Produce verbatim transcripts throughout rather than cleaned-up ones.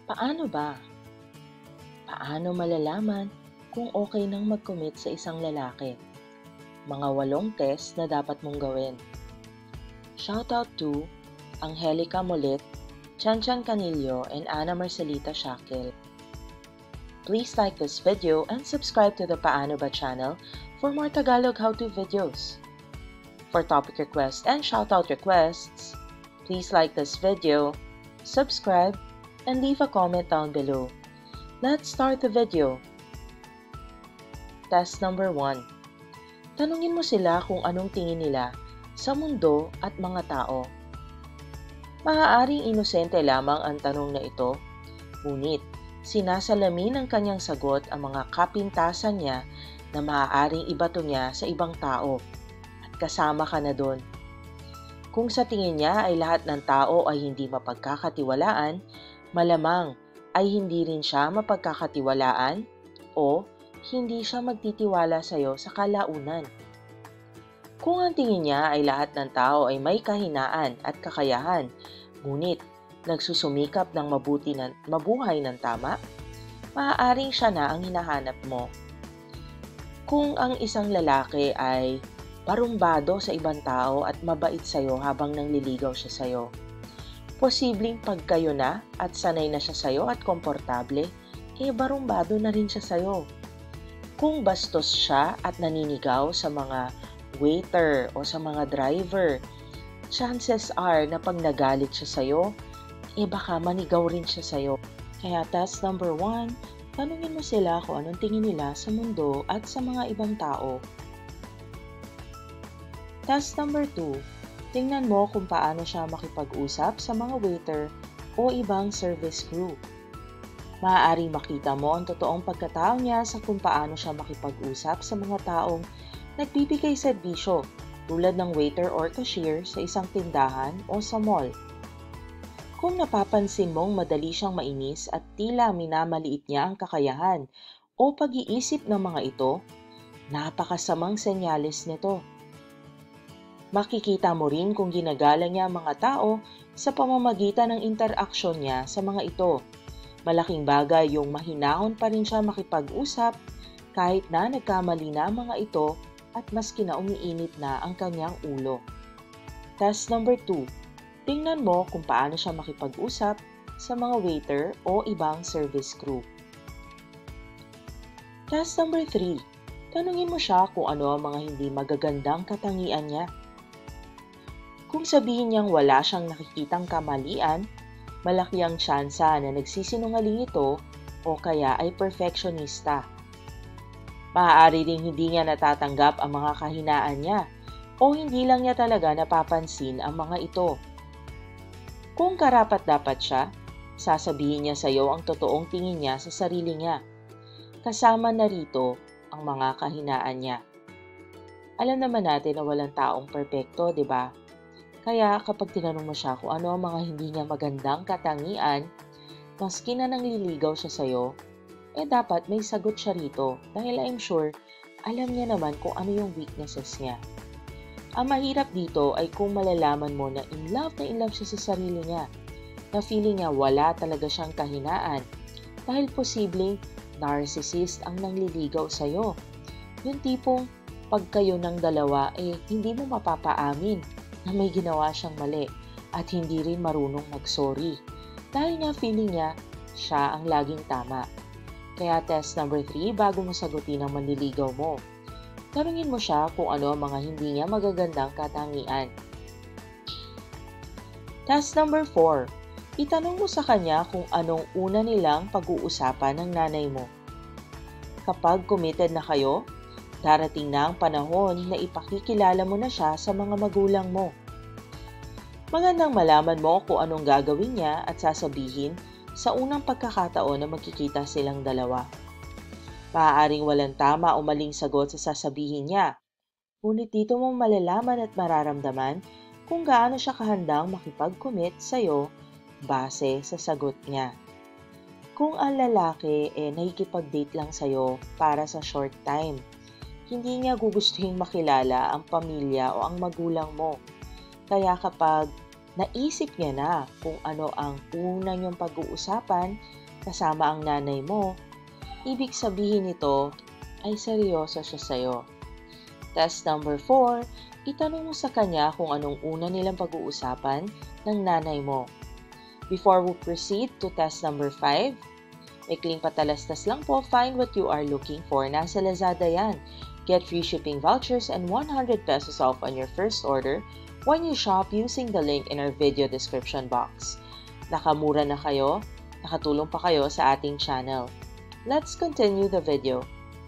Paano ba? Paano malalaman kung okay nang mag-commit sa isang lalaki? Mga walong test na dapat mong gawin. Shoutout to Angelica Molit, Chanchan Canillo, and Ana Marcelita Shakel. Please like this video and subscribe to the Paano Ba channel for more Tagalog how-to videos. For topic requests and shoutout requests, please like this video, subscribe, and leave a comment down below. Let's start the video. Test number one. Tanungin mo sila kung anong tingin nila sa mundo at mga tao. Maaaring inosente lamang ang tanong na ito, ngunit sinasalamin ng kanyang sagot ang mga kapintasan niya na maaaring ibato niya sa ibang tao at kasama ka na doon. Kung sa tingin niya ay lahat ng tao ay hindi mapagkakatiwalaan, malamang ay hindi rin siya mapagkakatiwalaan o hindi siya magtitiwala sa iyo sa kalaunan. Kung ang tingin niya ay lahat ng tao ay may kahinaan at kakayahan, ngunit nagsusumikap ng mabuti ng, mabuhay ng tama, maaaring siya na ang hinahanap mo. Kung ang isang lalaki ay parumbado sa ibang tao at mabait sa iyo habang nangliligaw siya sa iyo, posibleng pag kayo na at sanay na siya sa'yo at komportable, eh barumbado na rin siya sa'yo. Kung bastos siya at naninigaw sa mga waiter o sa mga driver, chances are na pag nagalit siya sa'yo, eh baka manigaw rin siya sa'yo. Kaya test number one, tanungin mo sila kung anong tingin nila sa mundo at sa mga ibang tao. Test number two, tingnan mo kung paano siya makipag-usap sa mga waiter o ibang service crew. Maaaring makita mo ang totoong pagkatao niya sa kung paano siya makipag-usap sa mga taong nagbibigay serbisyo tulad ng waiter or cashier sa isang tindahan o sa mall. Kung napapansin mong madali siyang mainis at tila minamaliit niya ang kakayahan o pag-iisip ng mga ito, napakasamang senyales nito. Makikita mo rin kung ginagala niya ang mga tao sa pamamagitan ng interaksyon niya sa mga ito. Malaking bagay yung mahinahon pa rin siya makipag-usap kahit na nagkamali na ang mga ito at maski na umiinit na ang kanyang ulo. Test number two. Tingnan mo kung paano siya makipag-usap sa mga waiter o ibang service crew. Test number three. Tanungin mo siya kung ano ang mga hindi magagandang katangian niya. Kung sabihin niyang wala siyang nakikitang kamalian, malaki ang tsansa na nagsisinungaling ito o kaya ay perfectionista. Maaari ring hindi niya natatanggap ang mga kahinaan niya o hindi lang niya talaga napapansin ang mga ito. Kung karapat-dapat siya, sasabihin niya sa iyo ang totoong tingin niya sa sarili niya. Kasama na rito ang mga kahinaan niya. Alam naman natin na walang taong perpekto, di ba? Kaya kapag tinanong mo siya kung ano ang mga hindi niya magandang katangian, maski na nangliligaw siya sa'yo, eh dapat may sagot siya rito dahil I'm sure alam niya naman kung ano yung weaknesses niya. Ang mahirap dito ay kung malalaman mo na in love na in love siya sa sarili niya, na feeling niya wala talaga siyang kahinaan dahil posibleng narcissist ang nangliligaw sa'yo. Yung tipong pag kayo ng dalawa eh hindi mo mapapaamin na may ginawa siyang mali at hindi rin marunong mag-sorry dahil nga feeling niya siya ang laging tama. Kaya test number three, bago mo sagutin ang manliligaw mo, tanungin mo siya kung ano ang mga hindi niya magagandang katangian. Test number four, itanong mo sa kanya kung anong una nilang pag-uusapan ng nanay mo. Kapag committed na kayo, darating na ang panahon na ipakikilala mo na siya sa mga magulang mo. Magandang malaman mo kung anong gagawin niya at sasabihin sa unang pagkakataon na magkikita silang dalawa. Maaaring walang tama o maling sagot sa sasabihin niya, ngunit dito mo malalaman at mararamdaman kung gaano siya kahandang makipag-commit sa'yo base sa sagot niya. Kung ang lalaki eh nakikipag-date lang sa'yo para sa short time, hindi niya gugustuhin makilala ang pamilya o ang magulang mo. Kaya kapag naisip niya na kung ano ang una niyong pag-uusapan kasama ang nanay mo, ibig sabihin nito ay seryoso siya sa'yo. Test number four, itanong mo sa kanya kung anong una nilang pag-uusapan ng nanay mo. Before we proceed to test number five, maikling patalastas lang po, find what you are looking for. Nasa Lazada yan. Get free shipping vouchers and one hundred pesos off on your first order when you shop using the link in our video description box. Nakamura na kayo, nakatulong pa kayo sa ating channel. Let's continue the video.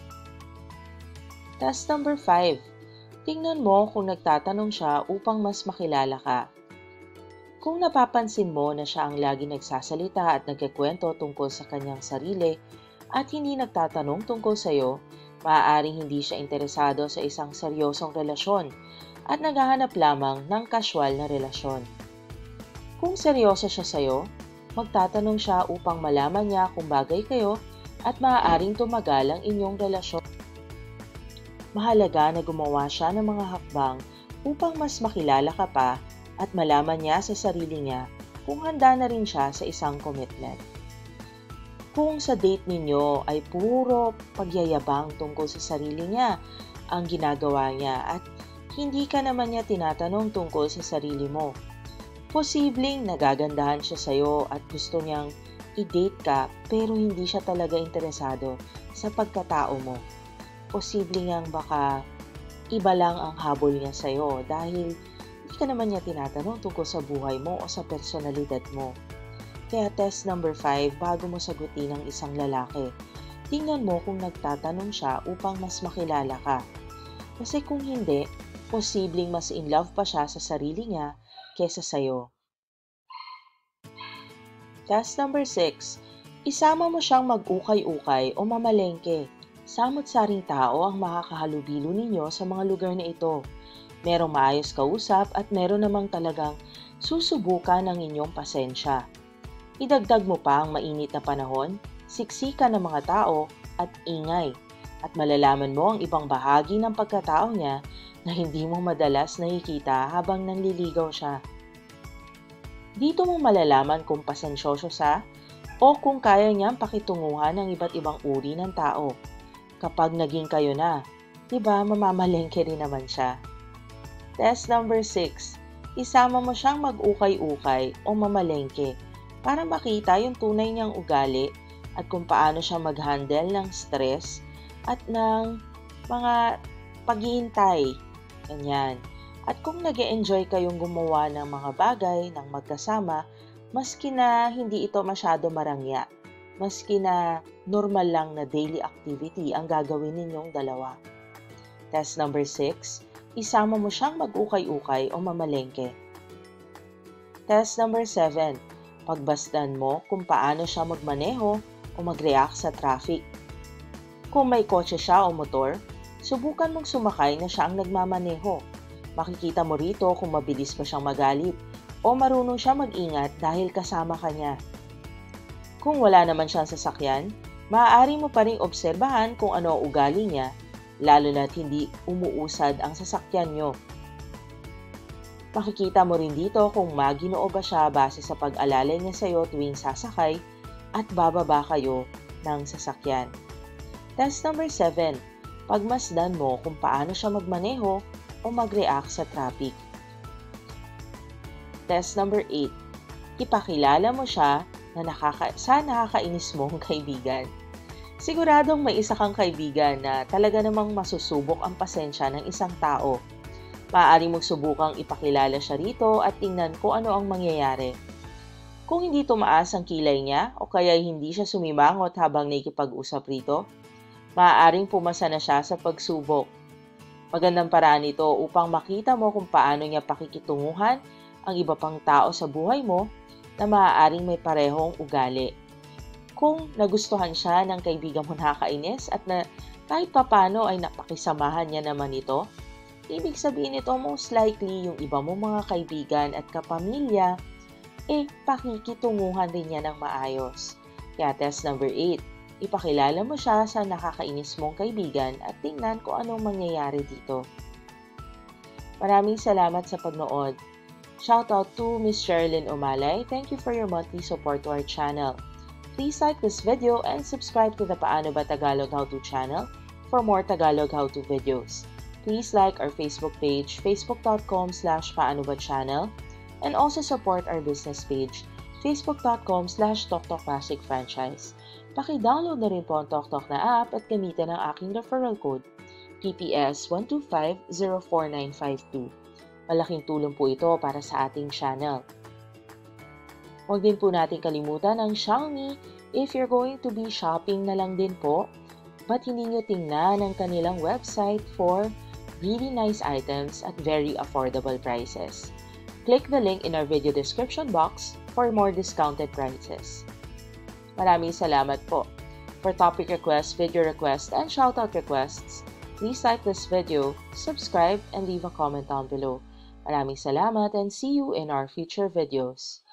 Test number five. Tingnan mo kung nagtatanong siya upang mas makilala ka. Kung napapansin mo na siya ang lagi nagsasalita at nagkikwento tungkol sa kanyang sarili at hindi nagtatanong tungkol sa iyo, maaaring hindi siya interesado sa isang seryosong relasyon at naghahanap lamang ng casual na relasyon. Kung seryoso siya sa iyo, magtatanong siya upang malaman niya kung bagay kayo at maaaring tumagal ang inyong relasyon. Mahalaga na gumawa siya ng mga hakbang upang mas makilala ka pa at malaman niya sa sarili niya kung handa na rin siya sa isang commitment. Kung sa date ninyo ay puro pagyayabang tungkol sa sarili niya ang ginagawa niya at hindi ka naman niya tinatanong tungkol sa sarili mo, posibleng nagagandahan siya sa iyo at gusto niyang i-date ka pero hindi siya talaga interesado sa pagkatao mo. Posibleng niyang baka iba lang ang habol niya sa iyo dahil hindi ka naman niya tinatanong tungkol sa buhay mo o sa personalidad mo. Kaya test number five, bago mo sagutin ang isang lalaki, tingnan mo kung nagtatanong siya upang mas makilala ka. Kasi kung hindi, posibleng mas in love pa siya sa sarili niya kesa sa'yo. Test number six, isama mo siyang mag-ukay-ukay o mamalengke. Samot-saring tao ang makakahalubilo ninyo sa mga lugar na ito. Merong maayos kausap at meron namang talagang susubukan ng inyong pasensya. Idagdag mo pa ang mainit na panahon, siksikan ng mga tao at ingay, at malalaman mo ang ibang bahagi ng pagkatao niya na hindi mo madalas nakikita habang nanliligaw siya. Dito mo malalaman kung pasensyoso siya o kung kaya niyang pakitunguhan ng iba't ibang uri ng tao. Kapag naging kayo na, di ba mamamalengke rin naman siya? Test number six, isama mo siyang mag-ukay-ukay o mamalengke para makita yung tunay niyang ugali at kung paano siya mag-handle ng stress at ng mga paghihintay. Ganyan. At kung nag-e-enjoy kayong gumawa ng mga bagay ng magkasama, maski na hindi ito masyado marangya, maski na normal lang na daily activity ang gagawin ninyong dalawa. Test number six, isama mo siyang mag-ukay-ukay o mamalengke. Test number seven, pagbasdan mo kung paano siya magmaneho o mag-react sa traffic. Kung may kotse siya o motor, subukan mong sumakay na siya ang nagmamaneho. Makikita mo rito kung mabilis pa siyang magalit o marunong siya mag-ingat dahil kasama ka niya. Kung wala naman siyang sasakyan, maaari mo pa ring obserbahan kung ano ang ugali niya, lalo na't hindi umuusad ang sasakyan niyo. Makikita mo rin dito kung maginoo ba siya base sa pag-alalay niya sa iyo tuwing sasakay at bababa kayo ng sasakyan. Test number seven, pagmasdan mo kung paano siya magmaneho o mag-react sa traffic. Test number eight, ipakilala mo siya na nakaka sa nakakainis mong kaibigan. Siguradong may isa kang kaibigan na talaga namang masusubok ang pasensya ng isang tao. Maaari mong subukang ipakilala siya rito at tingnan kung ano ang mangyayari. Kung hindi tumaas ang kilay niya o kaya hindi siya sumimangot habang nakikipag-usap rito, maaaring pumasa na siya sa pagsubok. Magandang paraan ito upang makita mo kung paano niya pakikitunguhan ang iba pang tao sa buhay mo na maaaring may parehong ugali. Kung nagustuhan siya ng kaibigan mo nakakainis at na kahit papano ay napakisamahan niya naman ito, ibig sabihin nito most likely yung iba mong mga kaibigan at kapamilya, eh pakikitunguhan rin niya ng maayos. Kaya test number eight, ipakilala mo siya sa nakakainis mong kaibigan at tingnan kung anong mangyayari dito. Maraming salamat sa pagnood. Shout out to Miss Sherilyn Umalay. Thank you for your monthly support to our channel. Please like this video and subscribe to the Paano Ba Tagalog How-To channel for more Tagalog how-to videos. Please like our Facebook page, facebook.com slash paanoba channel, and also support our business page, facebook.com slash TokTok Classic Franchise. Paki-download na rin po ang TokTok na app at gamitin ang aking referral code, P P S one two five zero four nine five two. Malaking tulong po ito para sa ating channel. Huwag din po natin kalimutan ang Xiaomi if you're going to be shopping na lang din po, but hindi nyo tingnan ang kanilang website for really nice items at very affordable prices. Click the link in our video description box for more discounted prices. Maraming salamat po. For topic requests, video requests, and shoutout requests, please like this video, subscribe, and leave a comment down below. Maraming salamat and see you in our future videos.